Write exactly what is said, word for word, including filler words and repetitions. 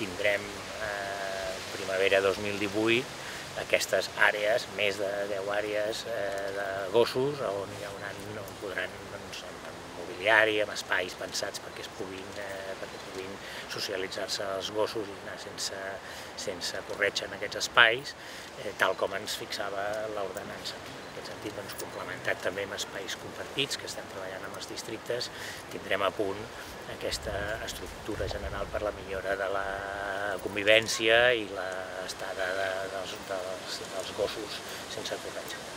tindrem eh, primavera dos mil divuit aquestes àrees, més de deu àrees eh, de gossos, on hi haurà, on podran, doncs, amb, amb mobiliari, amb espais pensats perquè es puguin, eh, perquè puguin socialitzar-se els gossos i anar sense, sense corretja en aquests espais, eh, tal com ens fixava l'ordenança. En aquest sentit, doncs, complementat també amb espais compartits, que estem treballant amb els districtes, tindrem a punt aquesta estructura general per la millora de la convivència i l'estada de, dels, dels, dels gossos sense corretja.